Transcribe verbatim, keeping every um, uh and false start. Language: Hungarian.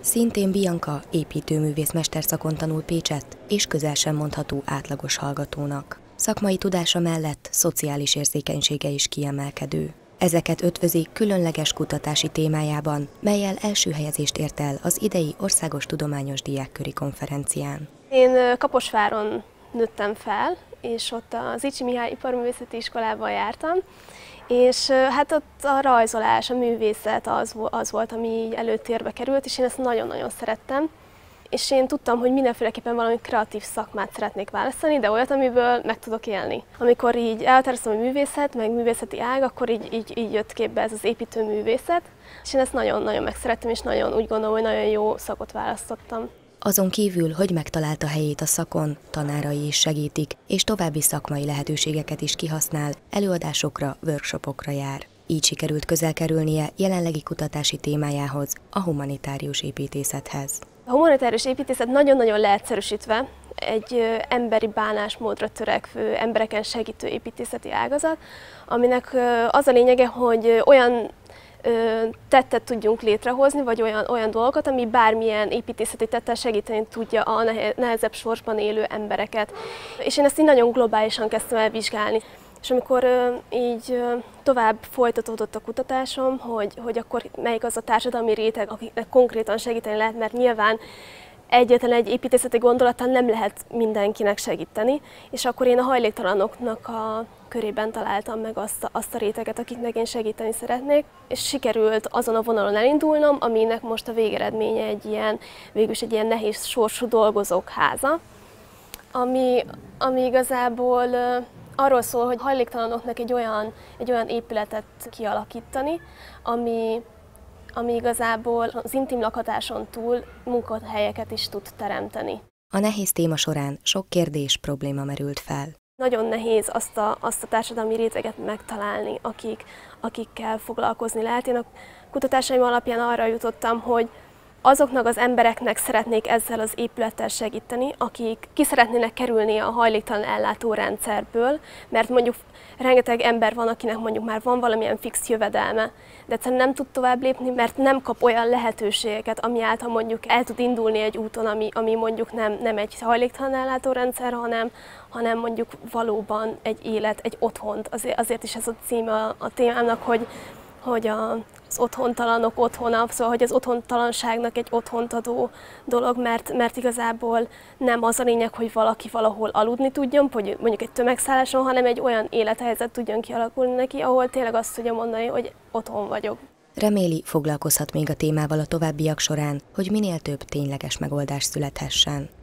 Szintén Bianca építőművész mesterszakon tanul Pécsett, és közel sem mondható átlagos hallgatónak. Szakmai tudása mellett szociális érzékenysége is kiemelkedő. Ezeket ötvözi különleges kutatási témájában, mellyel első helyezést ért el az idei Országos Tudományos Diákköri Konferencián. Én Kaposváron nőttem fel, és ott az Icsi Mihály Iparművészeti Iskolában jártam, és hát ott a rajzolás, a művészet az, az volt, ami így előtérbe került, és én ezt nagyon-nagyon szerettem. És én tudtam, hogy mindenféleképpen valami kreatív szakmát szeretnék választani, de olyat, amiből meg tudok élni. Amikor így elhatároztam a művészet, meg művészeti ág, akkor így, így, így jött képbe ez az építőművészet, és én ezt nagyon-nagyon megszerettem, és nagyon úgy gondolom, hogy nagyon jó szakot választottam. Azon kívül, hogy megtalálta helyét a szakon, tanárai is segítik, és további szakmai lehetőségeket is kihasznál, előadásokra, workshopokra jár. Így sikerült közel kerülnie jelenlegi kutatási témájához, a humanitárius építészethez. A humanitárius építészet nagyon-nagyon leegyszerűsítve egy emberi bánásmódra törekvő, embereken segítő építészeti ágazat, aminek az a lényege, hogy olyan tettet tudjunk létrehozni, vagy olyan, olyan dolgokat, ami bármilyen építészeti tettel segíteni tudja a nehezebb sorsban élő embereket. És én ezt így nagyon globálisan kezdtem el vizsgálni. És amikor így tovább folytatódott a kutatásom, hogy, hogy akkor melyik az a társadalmi réteg, akiknek konkrétan segíteni lehet, mert nyilván egyetlen egy építészeti gondolattal nem lehet mindenkinek segíteni, és akkor én a hajléktalanoknak a körében találtam meg azt a, azt a réteget, akiknek én segíteni szeretnék, és sikerült azon a vonalon elindulnom, aminek most a végeredménye egy ilyen, végülis egy ilyen nehéz sorsú dolgozók háza, ami, ami igazából arról szól, hogy hajléktalanoknak egy olyan, egy olyan épületet kialakítani, ami, ami igazából az intim lakhatáson túl munkahelyeket is tud teremteni. A nehéz téma során sok kérdés, probléma merült fel. Nagyon nehéz azt a, azt a társadalmi réteget megtalálni, akik, akikkel foglalkozni lehet. Én a kutatásaim alapján arra jutottam, hogy azoknak az embereknek szeretnék ezzel az épülettel segíteni, akik ki szeretnének kerülni a hajléktalan ellátórendszerből, mert mondjuk rengeteg ember van, akinek mondjuk már van valamilyen fix jövedelme, de egyszerűen nem tud tovább lépni, mert nem kap olyan lehetőségeket, ami által mondjuk el tud indulni egy úton, ami, ami mondjuk nem, nem egy hajléktalan ellátórendszer, hanem, hanem mondjuk valóban egy élet, egy otthont. Azért, azért is ez a címe a, a témámnak, hogy hogy az otthontalanok otthona, szóval hogy az otthontalanságnak egy otthont adó dolog, mert, mert igazából nem az a lényeg, hogy valaki valahol aludni tudjon, hogy mondjuk egy tömegszálláson, hanem egy olyan élethelyzet tudjon kialakulni neki, ahol tényleg azt tudja mondani, hogy otthon vagyok. Reméli, foglalkozhat még a témával a továbbiak során, hogy minél több tényleges megoldás születhessen.